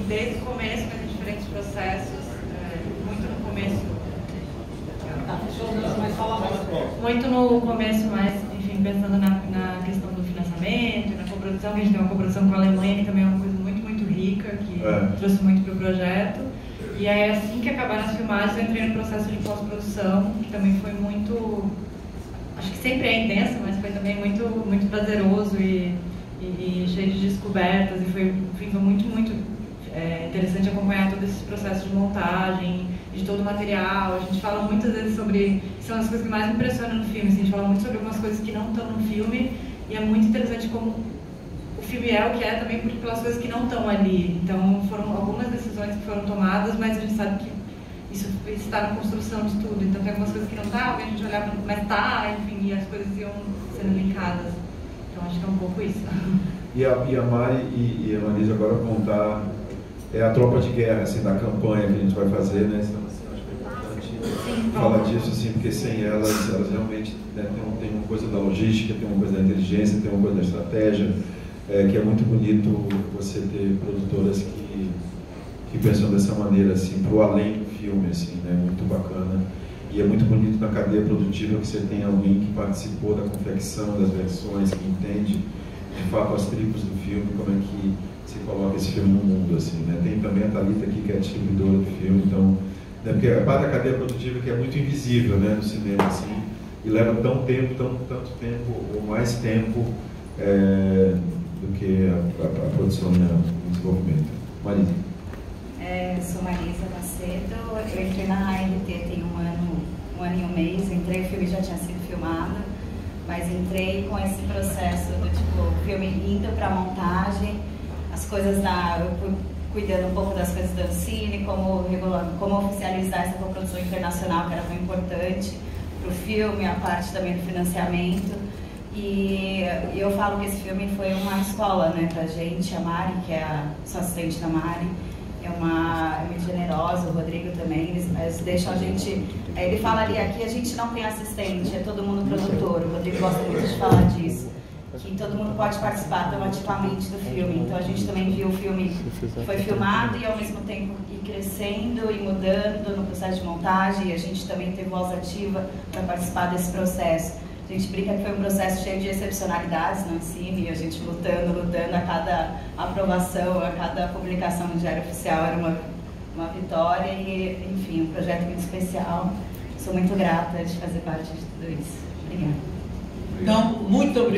desde o começo, mas em diferentes processos, muito no começo. Muito no começo, mas, enfim, pensando na questão do financiamento, na coprodução, que a gente tem uma coprodução com a Alemanha, que também é uma coisa muito, muito rica, que trouxe muito para o projeto. E aí, assim que acabaram as filmagens, eu entrei no processo de pós-produção, que também foi muito... Acho que sempre é intenso, mas foi também muito, muito prazeroso e cheio de descobertas. E foi muito, muito interessante acompanhar todos esses processos de montagem, de todo o material. A gente fala muitas vezes sobre... São as coisas que mais me impressionam no filme. Assim, a gente fala muito sobre algumas coisas que não estão no filme. E é muito interessante como o filme é o que é também pelas coisas que não estão ali. Então, foram algumas decisões que foram tomadas, mas a gente sabe que isso está na construção de tudo. Então, tem algumas coisas que não estavam, a gente olhava, mas tá, enfim, e as coisas iam sendo linkadas. Então, acho que é um pouco isso. E a Mari e a Marisa agora vão contar a tropa de guerra, assim, da campanha que a gente vai fazer, né? Então, assim, acho que é importante falar disso, assim, porque sem elas realmente, né, tem uma coisa da logística, tem uma coisa da inteligência, tem uma coisa da estratégia, que é muito bonito você ter produtoras que pensam dessa maneira, assim, para o além do filme, assim, né? Muito bacana. E é muito bonito na cadeia produtiva que você tem alguém que participou da confecção das versões, que entende, de fato, as tribos do filme, como é que se coloca esse filme no mundo, assim, né? Tem também a Thalita aqui, que é a distribuidora do filme, então, né, porque é parte da cadeia produtiva que é muito invisível, né, no cinema, assim, e leva tanto tempo, ou mais tempo, do que a produção e o desenvolvimento. Marisa. Sou Marisa Macedo, eu entrei na ART tem um ano e um mês, entrei, o filme já tinha sido filmado, mas entrei com esse processo do tipo, o filme indo para a montagem, as coisas eu cuidando um pouco das coisas do Ancine, como oficializar essa coprodução internacional, que era muito importante para o filme, a parte também do financiamento. E eu falo que esse filme foi uma escola, né, pra gente. A Mari, que é a sua assistente da Mari, é muito generosa, o Rodrigo também, eles deixam a gente... Ele falaria aqui, a gente não tem assistente, é todo mundo produtor, o Rodrigo gosta muito de falar disso, que todo mundo pode participar tão ativamente do filme. Então a gente também viu o filme que foi filmado e ao mesmo tempo ir crescendo e mudando no processo de montagem, e a gente também teve voz ativa para participar desse processo. A gente brinca que foi um processo cheio de excepcionalidades no Ancine, a gente lutando, a cada aprovação, a cada publicação no Diário Oficial era uma vitória e, enfim, um projeto muito especial. Sou muito grata de fazer parte de tudo isso. Obrigada. Então, muito obrigado.